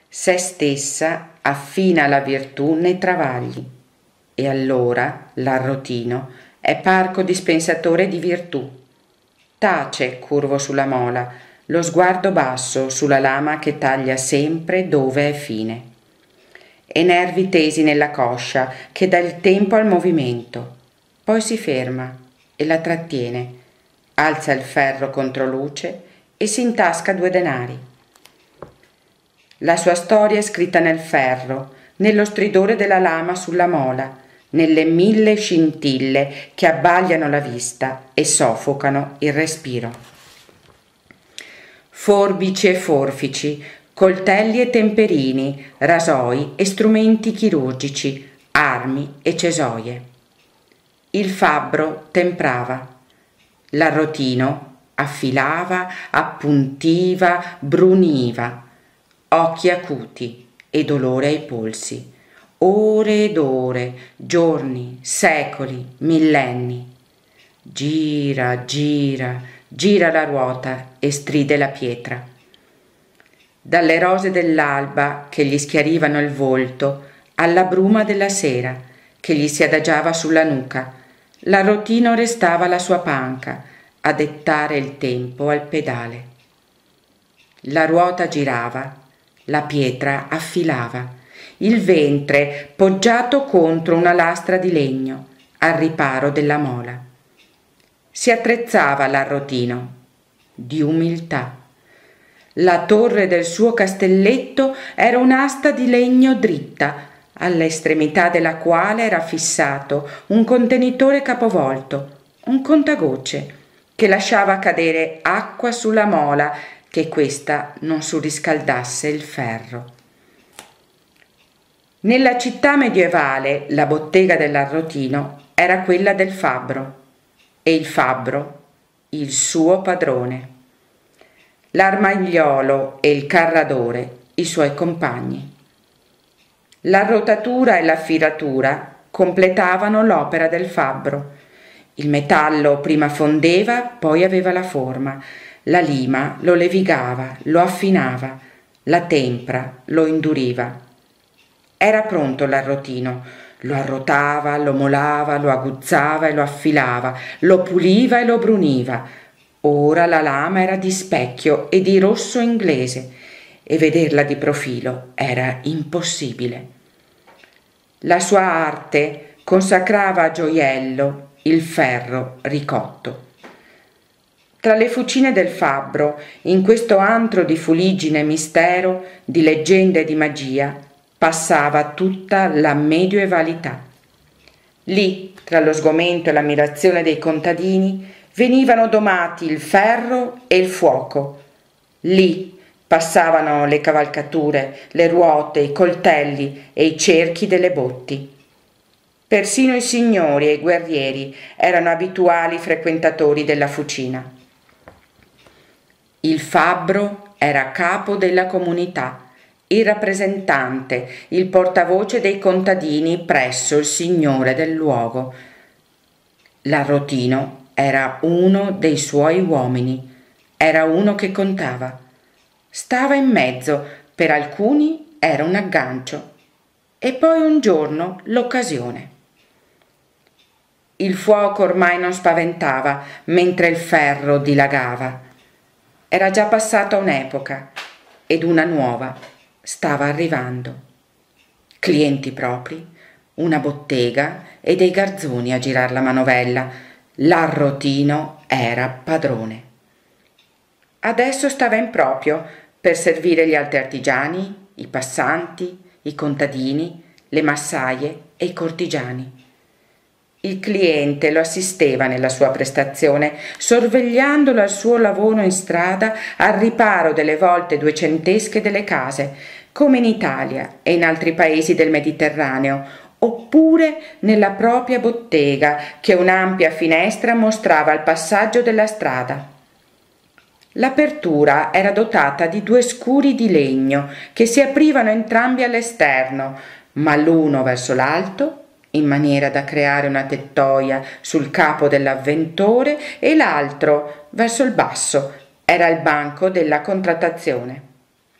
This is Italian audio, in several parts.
Se stessa affina la virtù nei travagli, e allora l'arrotino è parco dispensatore di virtù. Tace curvo sulla mola, lo sguardo basso sulla lama che taglia sempre dove è fine. E nervi tesi nella coscia che dà il tempo al movimento. Poi si ferma e la trattiene, alza il ferro contro luce e si intasca 2 denari. La sua storia è scritta nel ferro, nello stridore della lama sulla mola, nelle 1000 scintille che abbagliano la vista e soffocano il respiro. Forbici e forfici, coltelli e temperini, rasoi e strumenti chirurgici, armi e cesoie. Il fabbro temprava, l'arrotino affilava, appuntiva, bruniva, occhi acuti e dolore ai polsi, ore ed ore, giorni, secoli, millenni. Gira, gira, gira la ruota e stride la pietra. Dalle rose dell'alba che gli schiarivano il volto alla bruma della sera che gli si adagiava sulla nuca, l'arrotino restava alla sua panca a dettare il tempo al pedale. La ruota girava, la pietra affilava, il ventre poggiato contro una lastra di legno al riparo della mola. Si attrezzava l'arrotino di umiltà. La torre del suo castelletto era un'asta di legno dritta, all'estremità della quale era fissato un contenitore capovolto, un contagocce, che lasciava cadere acqua sulla mola che questa non surriscaldasse il ferro. Nella città medievale la bottega dell'arrotino era quella del fabbro e il fabbro il suo padrone. L'armaiolo e il carradore i suoi compagni. L'arrotatura e l'affiratura completavano l'opera del fabbro. Il metallo prima fondeva, poi aveva la forma. La lima lo levigava, lo affinava, la tempra lo induriva. Era pronto l'arrotino, lo arrotava, lo molava, lo aguzzava e lo affilava, lo puliva e lo bruniva. Ora la lama era di specchio e di rosso inglese e vederla di profilo era impossibile. La sua arte consacrava a gioiello il ferro ricotto. Tra le fucine del fabbro, in questo antro di fuliggine mistero, di leggende e di magia, passava tutta la medioevalità. Lì, tra lo sgomento e l'ammirazione dei contadini, venivano domati il ferro e il fuoco. Lì passavano le cavalcature, le ruote, i coltelli e i cerchi delle botti. Persino i signori e i guerrieri erano abituali frequentatori della fucina. Il fabbro era capo della comunità, il rappresentante, il portavoce dei contadini presso il signore del luogo. L'arrotino era uno dei suoi uomini, era uno che contava. Stava in mezzo, per alcuni era un aggancio, e poi un giorno l'occasione. Il fuoco ormai non spaventava, mentre il ferro dilagava. Era già passata un'epoca ed una nuova stava arrivando. Clienti propri, una bottega e dei garzoni a girar la manovella. L'arrotino era padrone. Adesso stava in proprio per servire gli altri artigiani, i passanti, i contadini, le massaie e i cortigiani. Il cliente lo assisteva nella sua prestazione, sorvegliandolo al suo lavoro in strada al riparo delle volte duecentesche delle case, come in Italia e in altri paesi del Mediterraneo, oppure nella propria bottega che un'ampia finestra mostrava al passaggio della strada. L'apertura era dotata di 2 scuri di legno che si aprivano entrambi all'esterno, ma l'uno verso l'alto, in maniera da creare una tettoia sul capo dell'avventore, e l'altro verso il basso era il banco della contrattazione.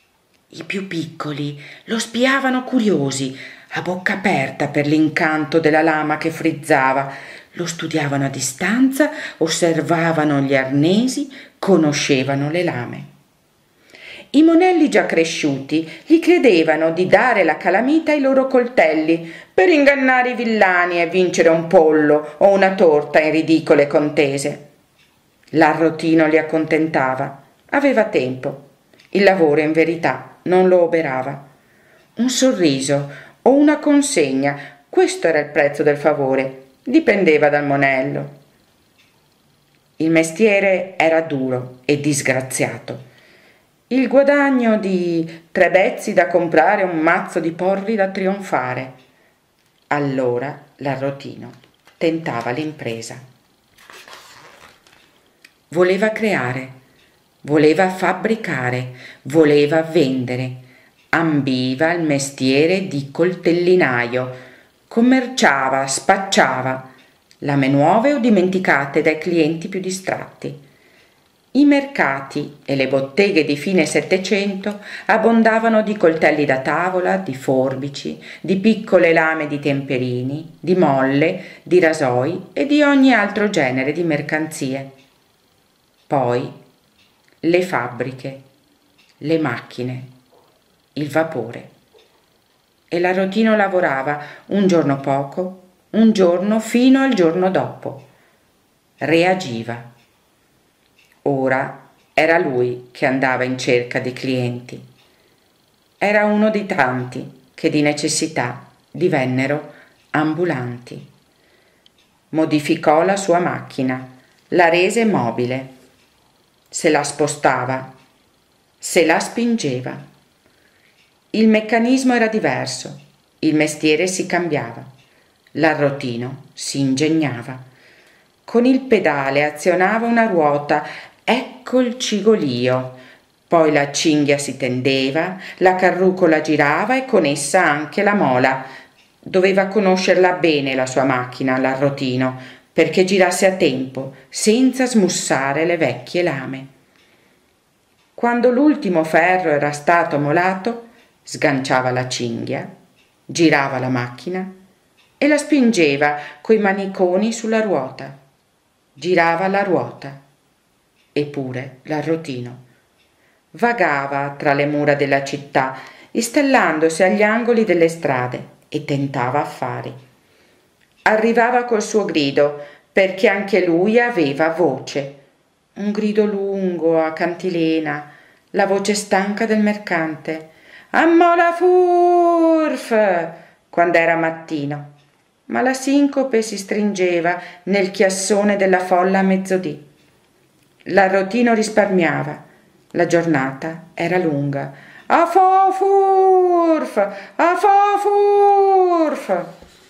I più piccoli lo spiavano curiosi, a bocca aperta per l'incanto della lama che frizzava. Lo studiavano a distanza, osservavano gli arnesi, conoscevano le lame. I monelli già cresciuti gli credevano di dare la calamita ai loro coltelli per ingannare i villani e vincere un pollo o una torta in ridicole contese. L'arrotino li accontentava, aveva tempo. Il lavoro, in verità, non lo oberava. Un sorriso o una consegna, questo era il prezzo del favore, dipendeva dal monello. Il mestiere era duro e disgraziato. Il guadagno di 3 bezzi da comprare un mazzo di porri da trionfare. Allora l'arrotino tentava l'impresa. Voleva creare, voleva fabbricare, voleva vendere, ambiva il mestiere di coltellinaio, commerciava, spacciava, lame nuove o dimenticate dai clienti più distratti. I mercati e le botteghe di fine Settecento abbondavano di coltelli da tavola, di forbici, di piccole lame di temperini, di molle, di rasoi e di ogni altro genere di mercanzie. Poi le fabbriche, le macchine, il vapore. E l'arrotino lavorava un giorno poco, un giorno fino al giorno dopo. Reagiva. Ora era lui che andava in cerca di clienti. Era uno di tanti che di necessità divennero ambulanti. Modificò la sua macchina, la rese mobile, se la spostava, se la spingeva. Il meccanismo era diverso, il mestiere si cambiava, l'arrotino si ingegnava. Con il pedale azionava una ruota, ecco il cigolio. Poi la cinghia si tendeva, la carrucola girava e con essa anche la mola. Doveva conoscerla bene la sua macchina, l'arrotino, perché girasse a tempo, senza smussare le vecchie lame. Quando l'ultimo ferro era stato molato, sganciava la cinghia, girava la macchina e la spingeva coi maniconi sulla ruota. Girava la ruota. Eppure l'arrotino vagava tra le mura della città, istellandosi agli angoli delle strade e tentava affari. Arrivava col suo grido, perché anche lui aveva voce. Un grido lungo a cantilena, la voce stanca del mercante. «Ammola furf!» quando era mattino, ma la sincope si stringeva nel chiassone della folla a mezzodì. L'arrotino risparmiava, la giornata era lunga. «A fo furf! A fo furf!»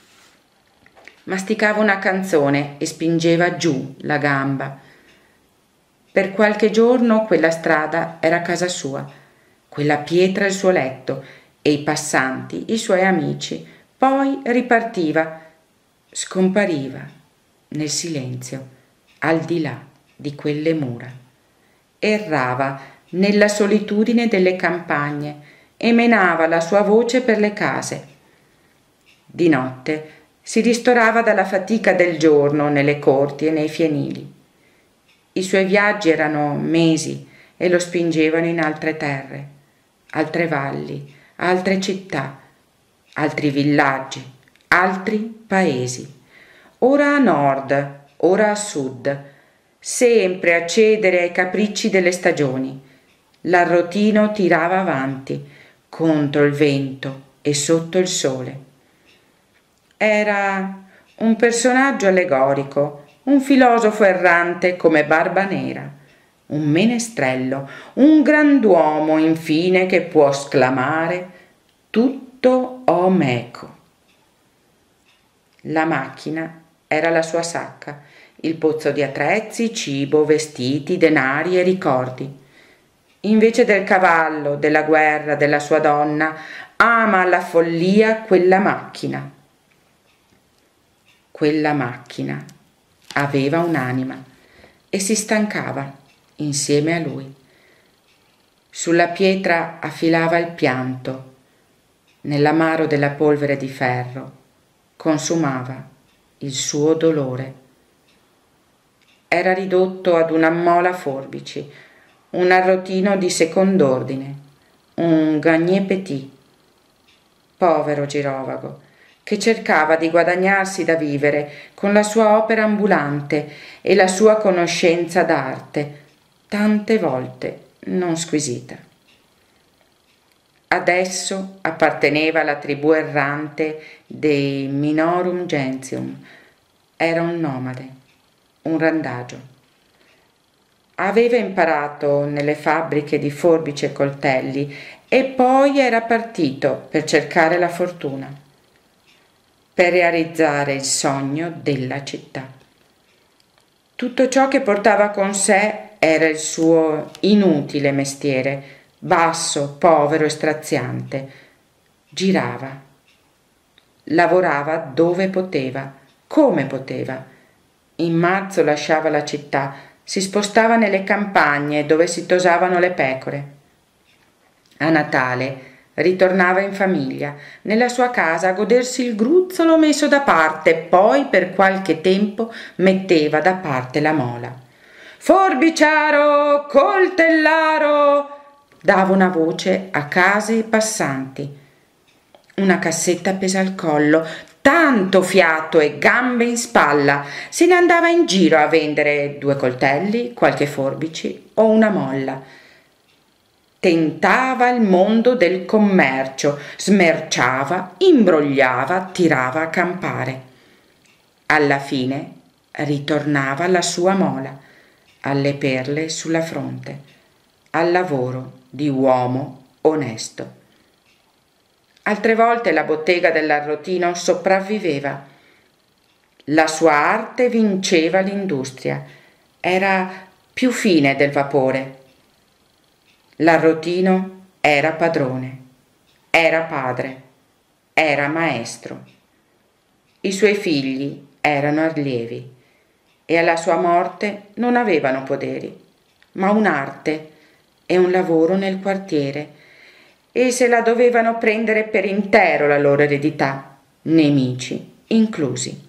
Masticava una canzone e spingeva giù la gamba. Per qualche giorno quella strada era casa sua, quella pietra il suo letto e i passanti i suoi amici. Poi ripartiva, scompariva nel silenzio, al di là di quelle mura. Errava nella solitudine delle campagne e menava la sua voce per le case. Di notte si ristorava dalla fatica del giorno nelle corti e nei fienili. I suoi viaggi erano mesi e lo spingevano in altre terre, altre valli, altre città, altri villaggi, altri paesi, ora a nord, ora a sud, sempre a cedere ai capricci delle stagioni. L'arrotino tirava avanti, contro il vento e sotto il sole. Era un personaggio allegorico, un filosofo errante come Barbanera, un menestrello, un grand'uomo infine che può esclamare «Tutto ho meco». La macchina era la sua sacca, il pozzo di attrezzi, cibo, vestiti, denari e ricordi. Invece del cavallo, della guerra, della sua donna, ama alla follia quella macchina. Quella macchina aveva un'anima e si stancava insieme a lui. Sulla pietra affilava il pianto, nell'amaro della polvere di ferro consumava il suo dolore. Era ridotto ad una mola forbici, un arrotino di second'ordine, un gagné petit. Povero girovago, che cercava di guadagnarsi da vivere con la sua opera ambulante e la sua conoscenza d'arte, tante volte non squisita. Adesso apparteneva alla tribù errante dei Minorum Gentium. Era un nomade, un randagio. Aveva imparato nelle fabbriche di forbici e coltelli e poi era partito per cercare la fortuna, per realizzare il sogno della città. Tutto ciò che portava con sé era il suo inutile mestiere, basso, povero e straziante. Girava, lavorava dove poteva, come poteva. In marzo lasciava la città, si spostava nelle campagne dove si tosavano le pecore. A Natale ritornava in famiglia, nella sua casa, a godersi il gruzzolo messo da parte, poi per qualche tempo metteva da parte la mola. «Forbiciaro, coltellaro!» dava una voce a case e passanti. Una cassetta appesa al collo, tanto fiato e gambe in spalla, se ne andava in giro a vendere 2 coltelli, qualche forbici o una molla. Tentava il mondo del commercio, smerciava, imbrogliava, tirava a campare. Alla fine ritornava alla sua mola, alle perle sulla fronte, al lavoro di uomo onesto. Altre volte la bottega dell'Arrotino sopravviveva. La sua arte vinceva l'industria, era più fine del vapore. L'Arrotino era padrone, era padre, era maestro. I suoi figli erano allievi e alla sua morte non avevano poderi, ma un'arte e un lavoro nel quartiere, e se la dovevano prendere per intero la loro eredità, nemici inclusi.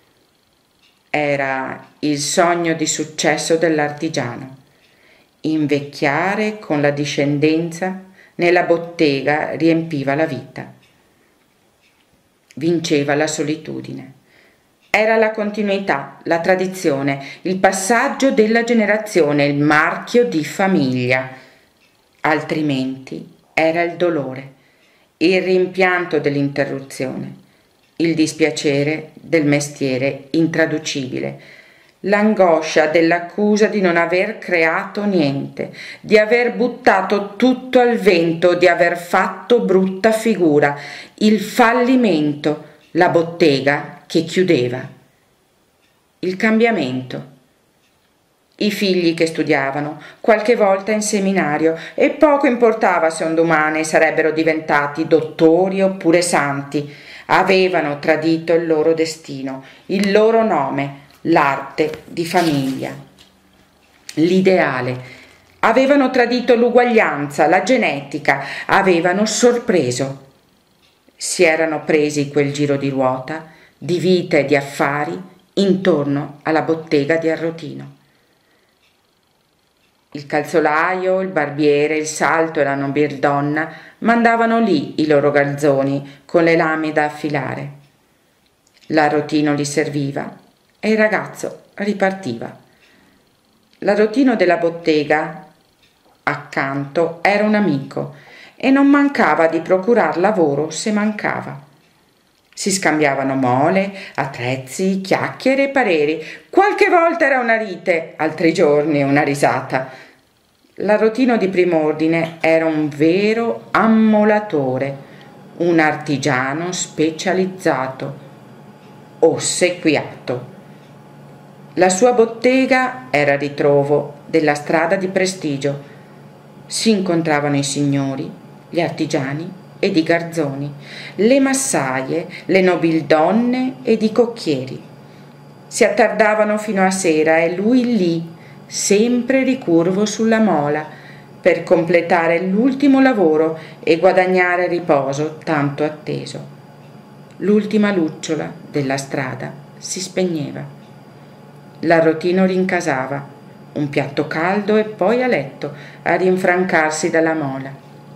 Era il sogno di successo dell'artigiano, invecchiare con la discendenza nella bottega riempiva la vita. Vinceva la solitudine. Era la continuità, la tradizione, il passaggio della generazione, il marchio di famiglia. Altrimenti era il dolore, il rimpianto dell'interruzione, il dispiacere del mestiere intraducibile, l'angoscia dell'accusa di non aver creato niente, di aver buttato tutto al vento, di aver fatto brutta figura, il fallimento, la bottega che chiudeva, il cambiamento. I figli che studiavano, qualche volta in seminario, e poco importava se un domani sarebbero diventati dottori oppure santi, avevano tradito il loro destino, il loro nome, l'arte di famiglia, l'ideale. Avevano tradito l'uguaglianza, la genetica, avevano sorpreso. Si erano presi quel giro di ruota, di vita e di affari, intorno alla bottega di Arrotino. Il calzolaio, il barbiere, il salto e la nobildonna mandavano lì i loro garzoni con le lame da affilare. L'Arrotino li serviva e il ragazzo ripartiva. L'Arrotino della bottega accanto era un amico e non mancava di procurar lavoro se mancava. Si scambiavano mole, attrezzi, chiacchiere e pareri. Qualche volta era una lite, altri giorni una risata. L'Arrotino di prim'ordine era un vero ammolatore, un artigiano specializzato, ossequiato. La sua bottega era a ritrovo della strada di prestigio. Si incontravano i signori, gli artigiani ed i garzoni, le massaie, le nobildonne ed i cocchieri. Si attardavano fino a sera e lui lì, sempre ricurvo sulla mola, per completare l'ultimo lavoro e guadagnare riposo tanto atteso. L'ultima lucciola della strada si spegneva. L'arrotino rincasava, un piatto caldo e poi a letto a rinfrancarsi dalla mola.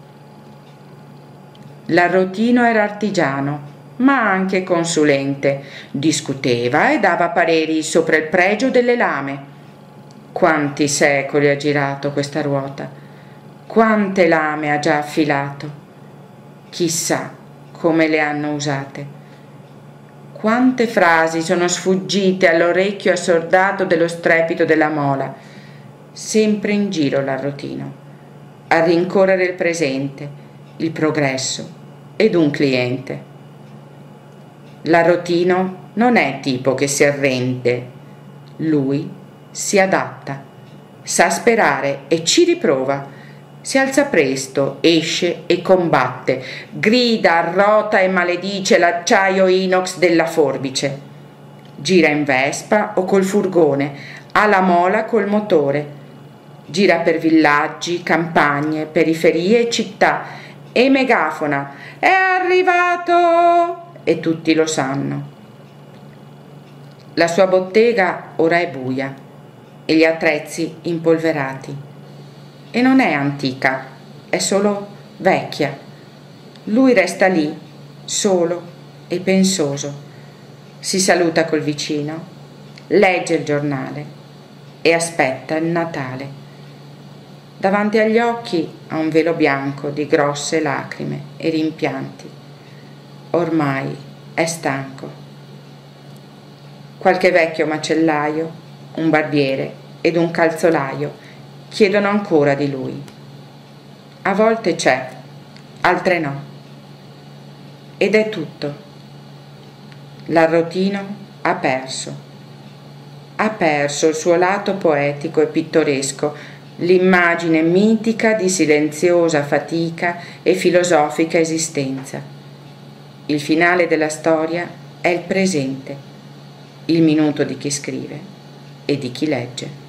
L'arrotino era artigiano, ma anche consulente, discuteva e dava pareri sopra il pregio delle lame. Quanti secoli ha girato questa ruota, quante lame ha già affilato, chissà come le hanno usate. Quante frasi sono sfuggite all'orecchio assordato dello strepito della mola, sempre in giro l'arrotino, a rincorrere il presente, il progresso ed un cliente. L'arrotino non è tipo che si arrende, lui si adatta, sa sperare e ci riprova, si alza presto, esce e combatte, grida, arrota e maledice l'acciaio inox della forbice. Gira in Vespa o col furgone, ha la mola col motore. Gira per villaggi, campagne, periferie e città e megafona: «È arrivato!» e tutti lo sanno. La sua bottega ora è buia e gli attrezzi impolverati. E non è antica, è solo vecchia. Lui resta lì, solo e pensoso. Si saluta col vicino, legge il giornale e aspetta il Natale. Davanti agli occhi ha un velo bianco di grosse lacrime e rimpianti. Ormai è stanco. Qualche vecchio macellaio, un barbiere ed un calzolaio chiedono ancora di lui. A volte c'è, altre no. Ed è tutto. L'arrotino ha perso il suo lato poetico e pittoresco, l'immagine mitica di silenziosa fatica e filosofica esistenza. Il finale della storia è il presente, il minuto di chi scrive e di chi legge.